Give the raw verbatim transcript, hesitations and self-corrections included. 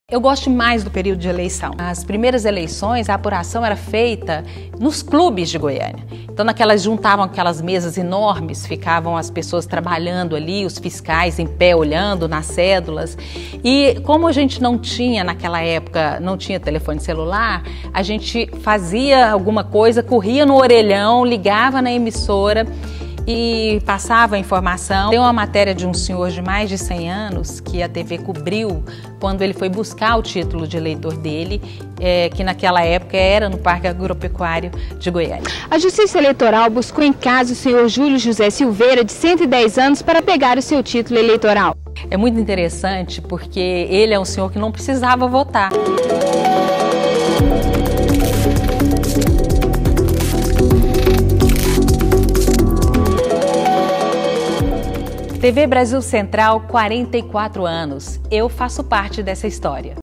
Eu gosto mais do período de eleição. As primeiras eleições, a apuração era feita nos clubes de Goiânia. Então, naquelas juntavam aquelas mesas enormes, ficavam as pessoas trabalhando ali, os fiscais em pé olhando nas cédulas. E como a gente não tinha, naquela época, não tinha telefone celular, a gente fazia alguma coisa, corria no orelhão, ligava na emissora e passava a informação. Tem uma matéria de um senhor de mais de cem anos que a T V cobriu quando ele foi buscar o título de eleitor dele, é, que naquela época era no Parque Agropecuário de Goiânia. A Justiça Eleitoral buscou em casa o senhor Júlio José Silveira, de cento e dez anos, para pegar o seu título eleitoral. É muito interessante porque ele é um senhor que não precisava votar. T V Brasil Central, quarenta e quatro anos. Eu faço parte dessa história.